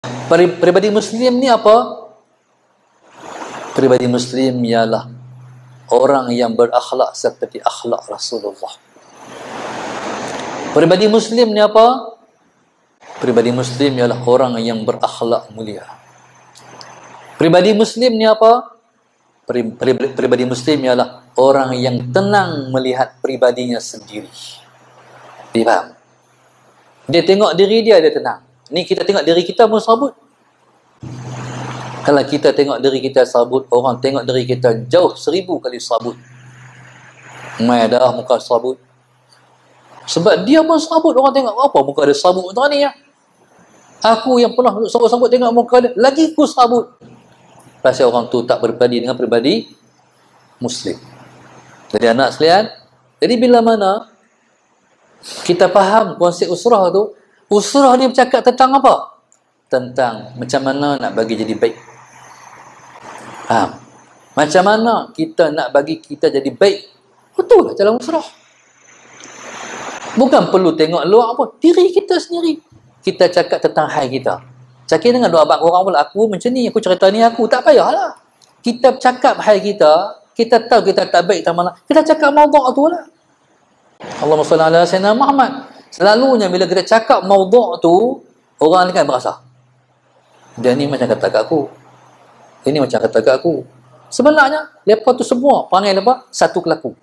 Peribadi Muslim ni apa? Peribadi Muslim ialah orang yang berakhlak seperti akhlak Rasulullah. Peribadi Muslim ni apa? Peribadi Muslim ialah orang yang berakhlak mulia. Peribadi Muslim ni apa? Peribadi Muslim ialah orang yang tenang melihat pribadinya sendiri. Dia faham? Dia tengok diri dia tenang. Ni kita tengok diri kita pun sabut. Kalau kita tengok diri kita sabut, orang tengok diri kita jauh 1000 kali sabut. Mai dah muka sabut. Sebab dia pun sabut, orang tengok apa muka dia sabut macam ni ya. Aku yang pernah sabut-sabut tengok muka dia, lagi aku sabut. Pasal orang tu tak berpadi dengan pribadi Muslim. Jadi anak sekalian, jadi bila mana kita faham konsep usrah tu, usrah ni bercakap tentang apa? Tentang macam mana nak bagi jadi baik. Faham? Macam mana kita nak bagi kita jadi baik? Betul lah jalan usrah. Bukan perlu tengok luar pun, diri kita sendiri. Kita cakap tentang hal kita. Cakap dengan dua abang orang pula, aku macam ni, aku cerita ni aku, tak payahlah. Kita cakap hal kita, kita tahu kita tak baik tak mana, kita cakap maudhu' tu lah. Allahumma salli ala sayyidina Muhammad. Selalunya bila kita cakap maudhu' tu, orang ni kan berasa, dia ni macam kata kat aku, ini macam kata kat aku. Sebenarnya lepas tu semua perangai lepas satu kelaku.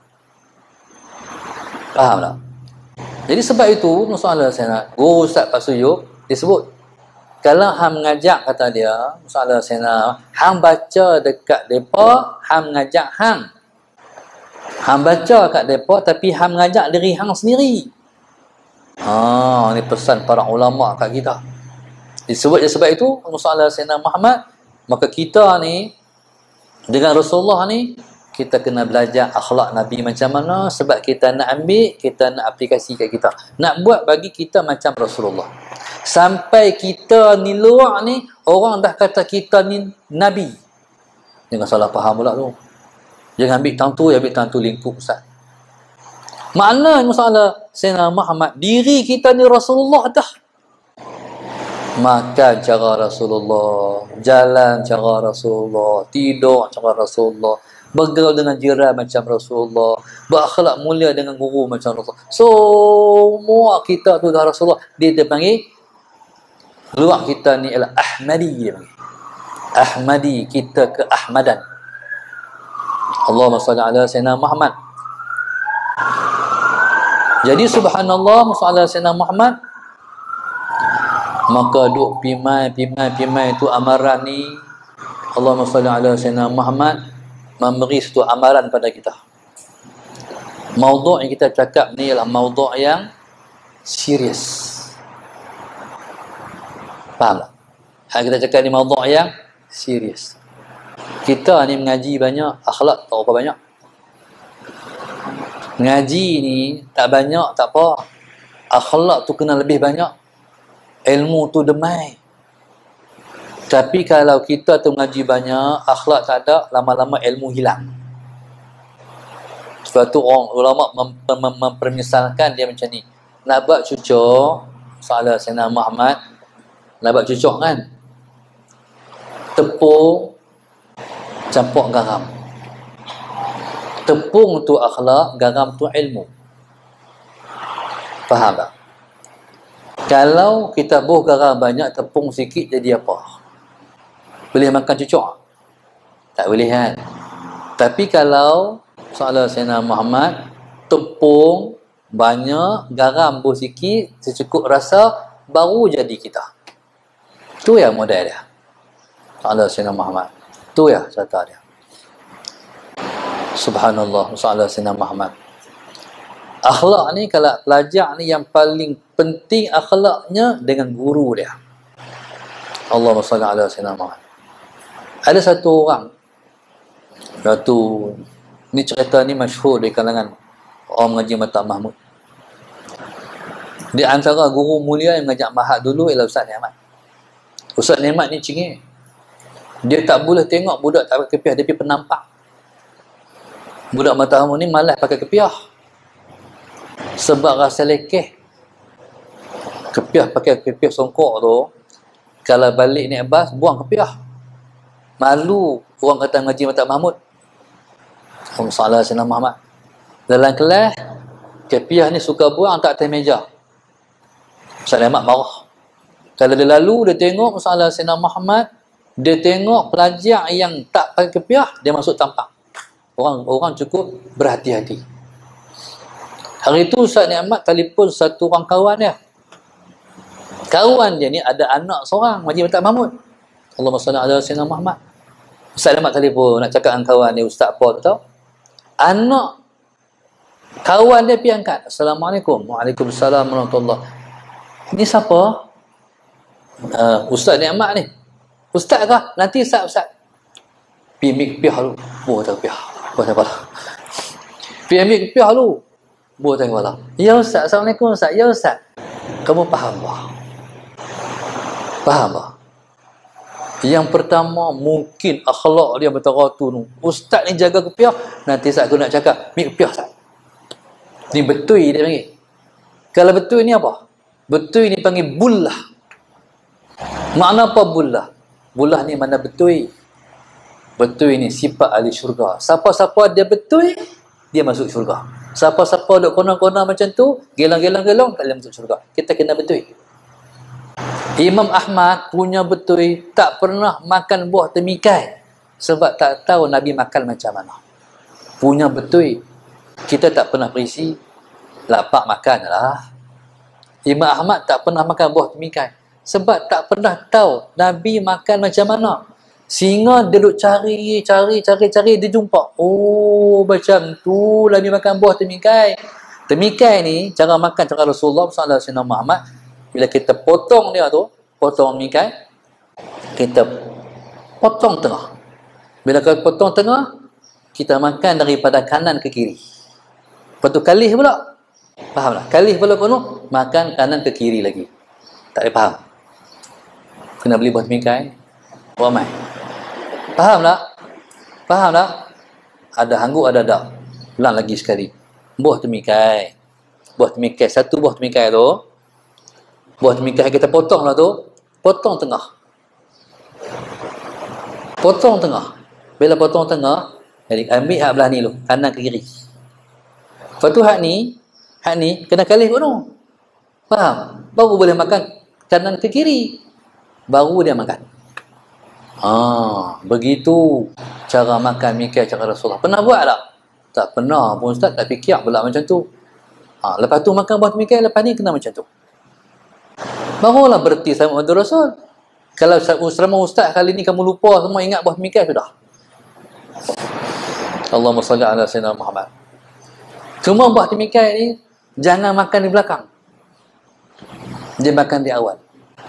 Faham tak? Jadi sebab itu masalah saya nak guru Ustaz Pak Suyuk dia sebut, kalau hang mengajak, kata dia, masalah saya nak hang baca dekat depa, hang mengajak hang baca kat depa tapi hang mengajak diri hang sendiri. Ni pesan para ulama kat kita. Disebut sebab itu masalah Sayyidina Muhammad, maka kita ni dengan Rasulullah ni kita kena belajar akhlak Nabi macam mana, sebab kita nak ambil, kita nak aplikasi kat kita, nak buat bagi kita macam Rasulullah. Sampai kita ni luar ni orang dah kata kita ni Nabi. Jangan salah faham pula tu. Jangan ambil tang tu, ambil tang tu lingkup Ustaz. Makna masalah Sayyidina Muhammad, diri kita ni Rasulullah dah. Makan cara Rasulullah, jalan cara Rasulullah, tidur cara Rasulullah, bergaul dengan jiran macam Rasulullah, berakhlak mulia dengan guru macam Rasulullah. Semua kita tu dah Rasulullah. Dia panggil luar kita ni ialah Ahmadi, dia panggil Ahmadi, kita ke Ahmadan. Allahumma salli ala sayyidina Muhammad. Jadi subhanallah, masalah sayyidina Muhammad, maka duk pimai tu amaran ni. Allahumma salli ala sayyidina Muhammad memberi satu amaran pada kita. Maudhu' yang kita cakap ni ialah maudhu' yang serius. Faham tak? Hal kita cakap ni maudhu' yang serius. Kita ni mengaji banyak, akhlak tak apa banyak. Ngaji ni tak banyak, tak apa. Akhlak tu kena lebih banyak. Ilmu tu demai. Tapi kalau kita tu mengaji banyak, akhlak tak ada, lama-lama ilmu hilang. Sebab tu orang ulama mempermisalkan dia macam ni. Nak buat cucuk, salah Sayyidina Muhammad, nak buat cucuk kan, tepung campur garam. Tepung tu akhlak, garam tu ilmu. Faham tak? Kalau kita buh garam banyak, tepung sikit, jadi apa? Boleh makan cucuk? Tak boleh kan? Tapi kalau soalan Sayyidina Muhammad, tepung banyak, garam buh sikit, secukup rasa, baru jadi kita. Tu ya modal dia. Soalan Sayyidina Muhammad. Tu ya cerita dia. Subhanallah, soalan Sayyidina Muhammad. Akhlak ni, kalau pelajar ni yang paling penting akhlaknya dengan guru dia. Allahumma salli ala sayyidina Muhammad. Ada satu orang, ni cerita ni masyhur di kalangan orang mengaji Mata Mahmud. Di antara guru mulia yang mengajak Mahat dulu ialah Ustaz Ni'mat. Ustaz Ni'mat ni cingir. Dia tak boleh tengok budak tak pakai kepiah, dia pergi penampak. Budak Mata Mahmud ni malas pakai kepiah. Sebab rasa lekeh. Kepiah, pakai kepiah songkok tu, Kalau balik ni Abbas, buang kepiah. Malu orang kata ngaji Mata Mahmud. Salah Sayyidina Muhammad. Dalam kelas, kepiah ni suka buang tak atas meja. Ustaz Ahmad marah. Kalau dia lalu, dia tengok masalah Sayyidina Muhammad, dia tengok pelajar yang tak pakai kepiah, dia masuk tampak. Orang cukup berhati-hati. Hari itu Ustaz Ahmad telefon satu orang kawan dia. Kawan dia ni ada anak seorang, Haji Mata Mahmud. Allahumma salli ala Sayyidina Muhammad. Ustaz Ahmad telefon nak cakap dengan kawan dia, Ustaz apa tu tahu? Anak kawan dia pergi angkat. Assalamualaikum. Waalaikumsalam warahmatullahi. Ni siapa? Ustaz Ahmad ni. Ustaz kah? Nanti Ustaz. Pergi ambil kepiah dulu. Buah tak kepiah. Buah tak kepala. Pergi ambil kepiah dulu. Buah tak kepala. Ya Ustaz. Assalamualaikum Ustaz. Ya Ustaz. Kamu faham bah? Faham bah? Yang pertama, mungkin akhlak dia berteratur. Ustaz ni jaga kepiah. Nanti Ustaz aku nak cakap, ambil kepiah Ustaz. Ni betul dia panggil. Kalau betul ni apa? Betul ni panggil bullah. Makna apa bullah? Bullah ni mana betul. Betul ni sifat ahli syurga. Siapa-siapa dia betul, dia masuk syurga. Siapa-siapa duk kona-kona macam tu, gelang-gelang-gelang, tak boleh masuk syurga. Kita kena betul. Imam Ahmad punya betul, tak pernah makan buah temikai. Sebab tak tahu Nabi makan macam mana. Punya betul. Kita tak pernah berisi, lapak makan lah. Imam Ahmad tak pernah makan buah temikai. Sebab tak pernah tahu Nabi makan macam mana. Sehingga dia duk cari, dia jumpa. Oh, macam tu Nabi makan buah temikai. Temikai ni, cara makan cara Rasulullah SAW Muhammad, bila kita potong dia tu, potong temikai, kita potong tengah. Bila kita potong tengah, kita makan daripada kanan ke kiri. Lepas tu kalih pula. Faham tak? Kalih pula penuh, makan kanan ke kiri lagi. Tak boleh faham. Kena beli buah temikai. Ramai. Faham tak? Faham tak? Ada hangguk, ada tak? Ulang lagi sekali. Buah temikai. Buah temikai. Satu buah temikai tu. Buah temikai kita potong lah tu. Potong tengah. Potong tengah. Bila potong tengah, jadi ambil hak belah ni dulu. Kanan ke kiri. Lepas tu hak ni kena kalih penuh. Faham? Baru boleh makan kanan ke kiri. Baru dia makan. Begitu cara makan mikai cara Rasulullah. Pernah buat tak? Tak pernah pun Ustaz, tak fikir pula macam tu. Lepas tu makan buah mikai, lepas ni kena macam tu. Barulah berhenti sama Muhammad Rasul. Kalau selama Ustaz kali ni kamu lupa semua ingat buah mikai sudah. Allahumma salli ala Sayyidina Muhammad. Cuma buah mikai ni jangan makan di belakang. Dia makan di awal.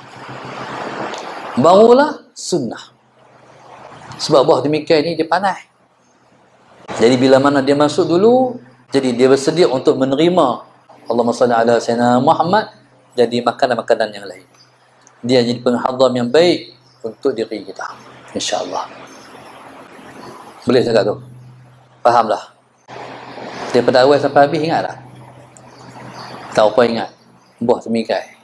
Barulah sunnah. Sebab buah temikai ni dia panas. Jadi bila mana dia masuk dulu, jadi dia bersedia untuk menerima Allahumma salli ala Sayyidina Muhammad, jadi makanan-makanan yang lain. Dia jadi penghadam yang baik untuk diri kita. InsyaAllah. Boleh cakap tu? Fahamlah? Daripada awal sampai habis ingat tak? Tak apa ingat? Buah temikai.